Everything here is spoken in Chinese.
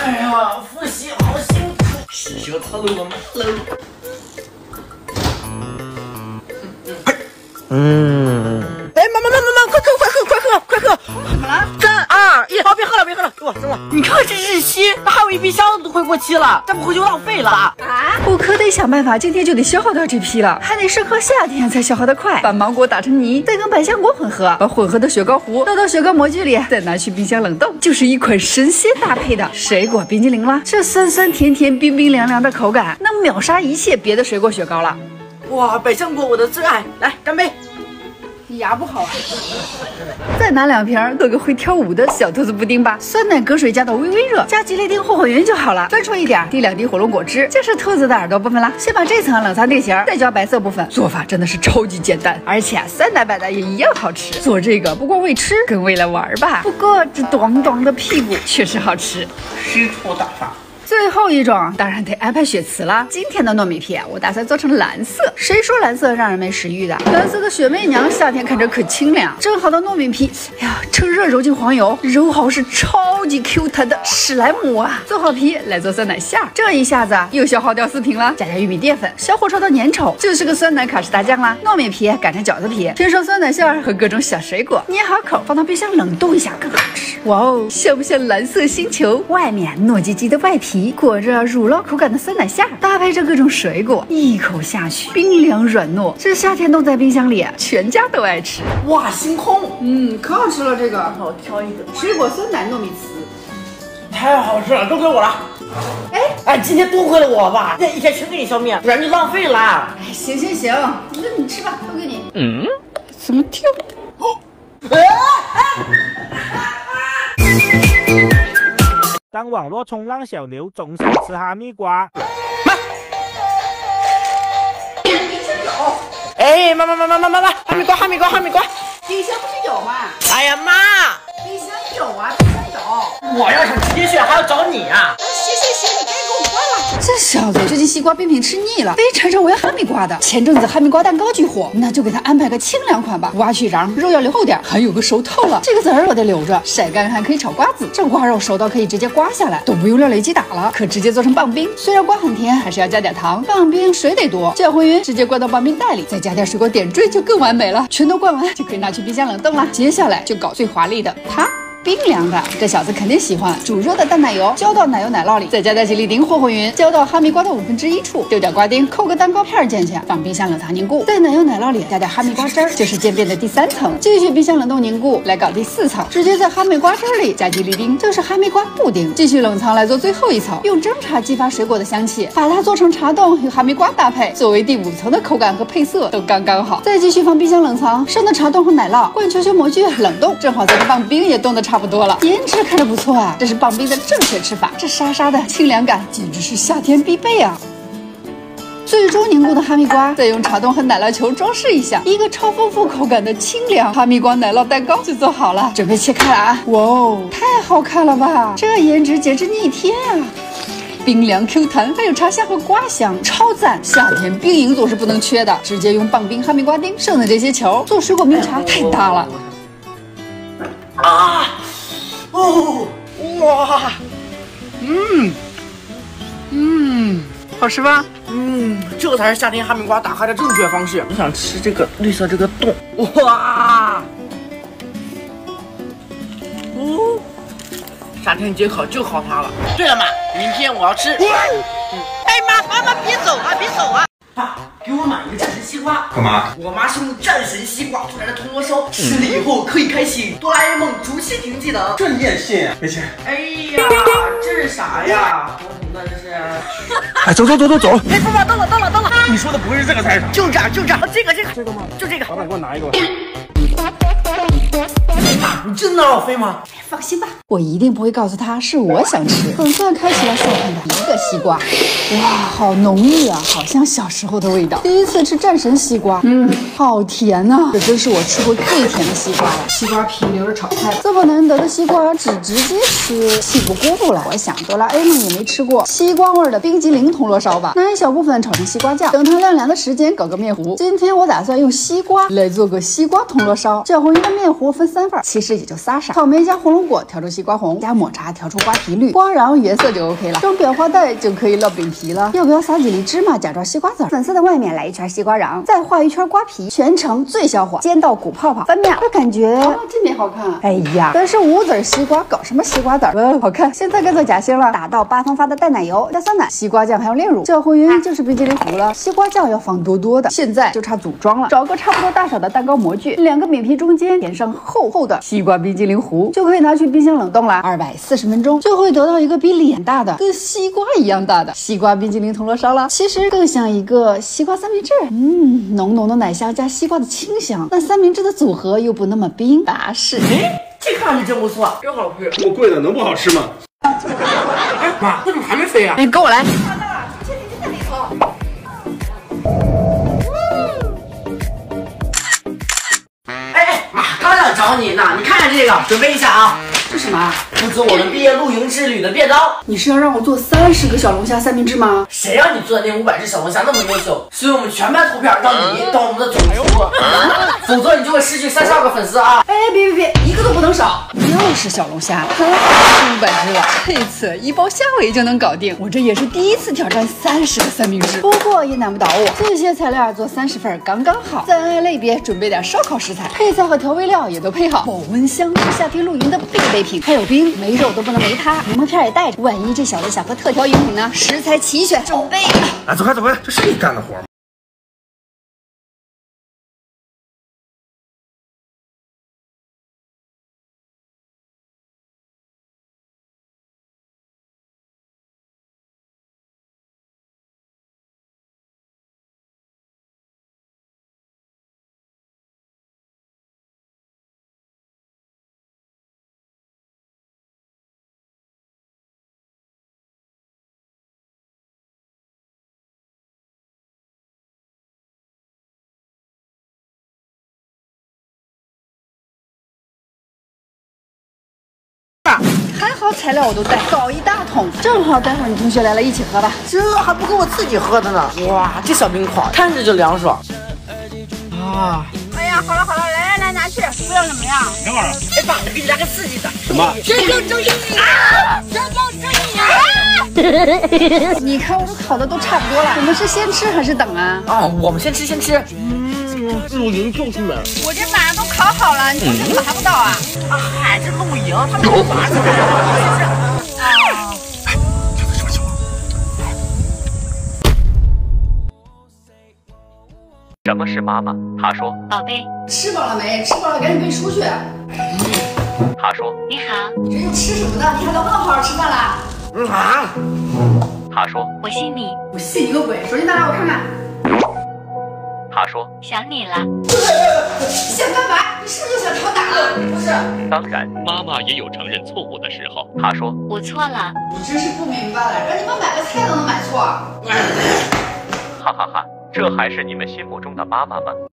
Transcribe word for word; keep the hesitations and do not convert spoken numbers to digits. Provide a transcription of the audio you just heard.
哎呀，复习好辛苦，是时候操作我妈喽。嗯。哎，妈妈妈妈妈，快喝快喝快喝快喝！ 怎么了？ 三二一，好，别喝了别喝了，给我扔了。你看这日期，那还有一冰箱都快过期了，再不喝就浪费了啊！ 我可得想办法，今天就得消耗掉这批了，还得适合夏天才消耗得快。把芒果打成泥，再跟百香果混合，把混合的雪糕糊倒到雪糕模具里，再拿去冰箱冷冻，就是一款神仙搭配的水果冰激凌了。这酸酸甜甜、冰冰凉凉的口感，能秒杀一切别的水果雪糕了。 哇，百香果我的最爱，来干杯！ 你牙不好啊？再拿两瓶做个会跳舞的小兔子布丁吧。酸奶隔水加到微微热，加吉列丁霍霍匀就好了。翻出一点，滴两滴火龙果汁，就是兔子的耳朵部分啦。先把这层冷藏定型，再浇白色部分。做法真的是超级简单，而且酸奶版的也一样好吃。做这个不光为吃，更为了玩吧。不过这短短的屁股确实好吃， 虚脱大法。 最后一种当然得安排雪瓷了。今天的糯米片我打算做成蓝色，谁说蓝色让人没食欲的？蓝色的雪媚娘夏天看着可清凉。蒸好的糯米皮，哎呀，趁热揉进黄油，揉好是超级 Q 弹的史莱姆啊！做好皮来做酸奶馅儿，这一下子又消耗掉四瓶了。加点玉米淀粉，小火烧到粘稠，就是个酸奶卡士达酱啦。糯米皮擀成饺子皮，填上酸奶馅儿和各种小水果，捏好口放到冰箱冷冻一下更好吃。哇哦，像不像蓝色星球？外面糯叽叽的外皮裹着乳酪口感的酸奶馅儿，搭配着各种水果，一口下去冰凉软糯，这夏天冻在冰箱里，全家都爱吃。 哇，星空， 嗯，可好吃了这个。 好，挑一个水果酸奶糯米糍， 太好吃了，都给我了。哎哎，今天多亏了我吧，这一天全给你消灭，不然就浪费了。 哎，行行行，那你吃吧，都给你。嗯，怎么跳？哦， 哎哎。 当网络冲浪小牛总想吃哈密瓜。 妈！ 冰箱有。 哎，妈妈妈妈妈妈妈，哈密瓜哈密瓜哈密瓜。 冰箱不是有吗？ 哎呀妈！ 冰箱有啊，冰箱有。 我要想直接去，还要找你啊！ 行行行，你赶紧给我关了。这小子最近西瓜冰品吃腻了，非缠着我要哈密瓜的。前阵子哈密瓜蛋糕巨火，那就给他安排个清凉款吧。挖去瓤，肉要留厚点，还有个熟透了。这个籽儿我得留着，晒干还可以炒瓜子。这瓜肉熟到可以直接刮下来，都不用料理机打了，可直接做成棒冰。虽然瓜很甜，还是要加点糖。棒冰水得多，搅混匀直接灌到棒冰袋里，再加点水果点缀就更完美了。全都灌完就可以拿去冰箱冷冻了。接下来就搞最华丽的它。冰凉的，这小子肯定喜欢。煮热的淡奶油浇到奶油奶酪里，再加点吉利丁霍霍匀，浇到哈密瓜的五分之一处，丢点瓜丁，扣个蛋糕片进去，放冰箱冷藏凝固。在奶油奶酪里加点哈密瓜汁儿，就是渐变的第三层。继续冰箱冷冻凝固，来搞第四层，直接在哈密瓜汁儿里加吉利丁，就是哈密瓜布丁。继续冷藏来做最后一层，用蒸茶激发水果的香气，把它做成茶冻与哈密瓜搭配，作为第五层的口感和配色都刚刚好。再继续放冰箱冷藏，剩的茶冻和奶酪灌球球模具冷冻，正好咱的棒冰也冻得差不多了。颜值看着不错啊，这是棒冰的正确吃法。这沙沙的清凉感简直是夏天必备啊！最终凝固的哈密瓜，再用茶冻和奶酪球装饰一下，一个超丰富口感的清凉哈密瓜奶酪蛋糕就做好了。准备切开了啊！哇哦，太好看了吧！这颜值简直逆天啊！冰凉 Q 弹，还有茶香和瓜香，超赞！夏天冰饮总是不能缺的，直接用棒冰哈密瓜丁，剩的这些球做水果冰茶太搭了。 啊！哦，哇，嗯，嗯， 好吃吧？ 嗯，这才是夏天哈密瓜打开的正确方式。我想吃这个绿色这个冻，哇，哦，夏天解渴就靠它了。对了妈，明天我要吃。嗯，哎妈，妈妈别走啊，别走啊！爸，给我买一个战神西瓜。 干嘛？ 我妈是用战神西瓜做来的铜锣烧，吃了以后可以开启哆啦 A 梦竹蜻蜓技能。 这你也信？没信。 哎呀，这是啥呀？那这是…… 哎，走走走走走！ 哎，爸爸，到了到了到了！ 你说的不会是这个菜市场？ 就这儿就这儿，这个这个这个吗？就这个。 老板，给我拿一个吧。 爸，你真的让我飞吗？ 放心吧，我一定不会告诉他是我想吃。总算开启了笑看的一个西瓜，哇，好浓郁啊，好像小时候的味道。第一次吃战神西瓜，嗯，好甜呐、啊，这真是我吃过最甜的西瓜了。西瓜皮留着炒菜，这么难得的西瓜只直接吃，岂不辜负了？我想哆啦 A 梦也没吃过西瓜味的冰激凌铜锣烧吧？拿一小部分炒成西瓜酱，等它晾凉的时间搞个面糊。今天我打算用西瓜来做个西瓜铜锣烧，搅浑匀的面糊分三份，其实式也就仨色：草莓加红龙果调出西瓜红，加抹茶调出瓜皮绿，刮瓤原色就 OK 了。装裱花袋就可以烙饼皮了。要不要撒几粒芝麻，假装西瓜籽儿？粉色的外面来一圈西瓜瓤，再画一圈瓜皮，全程最小火煎到鼓泡泡。翻面，我感觉啊，这面好看。哎呀，但是无籽西瓜，搞什么西瓜籽儿？嗯，好看。现在该做夹心了，打到八方发的淡奶油，加酸奶、西瓜酱还有炼乳，搅和匀就是冰淇淋糊了。西瓜酱要放多多的。现在就差组装了，找个差不多大小的蛋糕模具，两个饼皮中间填上厚厚的西瓜冰激凌糊，就可以拿去冰箱冷冻了。二百四十分钟就会得到一个比脸大的、跟西瓜一样大的西瓜冰激凌铜锣烧了。其实更像一个西瓜三明治，嗯，浓浓的奶香加西瓜的清香，但三明治的组合又不那么冰，巴适。 哎，这看着真不错，真好吃。 这么贵的能不好吃吗？ 哎妈，这怎么还没飞啊？哎，跟我来。找你呢，你看看这个，准备一下啊！ 这什么？ 负责我们毕业露营之旅的便当。 你是要让我做三十个小龙虾三明治吗？ 谁让你做的那五百只小龙虾那么优秀？所以我们全班投票让你当我们的总厨，否则你就会失去三十二个粉丝啊！ 哎，别别别，一个都不能少！又是小龙虾，还是五百只了。这次一包虾尾就能搞定。我这也是第一次挑战三十个三明治，不过也难不倒我。这些材料做三十份刚刚好。再按类别准备点烧烤食材，配菜和调味料也都配好。保温箱是夏天露营的必备品，还有冰，没肉都不能没它。柠檬片也带着，万一这小子想喝特调饮品呢？食材齐全，准备。 哎，走开走开，这是你干的活吗？ 还好材料我都带，搞一大桶，正好待会儿你同学来了一起喝吧。 这还不够我自己喝的呢！哇，这小冰块看着就凉爽啊！ 哎呀，好了好了，来来来，拿去，不要怎么样？ 别玩了！ 哎爸，我给你来个刺激的。 什么？ 真有正义啊！真有正义啊！ 你看我都烤的都差不多了，我们是先吃还是等啊？ 啊，我们先吃先吃。嗯，露营就是美。 我这马上都烤好了，你同学怎么还不到啊？ 啊，嗨，这露营他们都玩起来了。 啊！ 哎，这是什么情况？ 什么是妈妈？他说。 宝贝， 吃饱了没？吃饱了赶紧背书去。 他说。 你好。 你这又吃什么呢？你还能不能好好吃饭啦？ 嗯啊。 他说。 我信你。 我信你个鬼！手机拿来我看看。 他说。 想你了。 想干嘛？你是不是就想讨打了？不是。 当然，妈妈也有承认错误的时候。他说。 我错了。 你真是不明白了，让你们买个菜都能买错。 哈哈哈，这还是你们心目中的妈妈吗？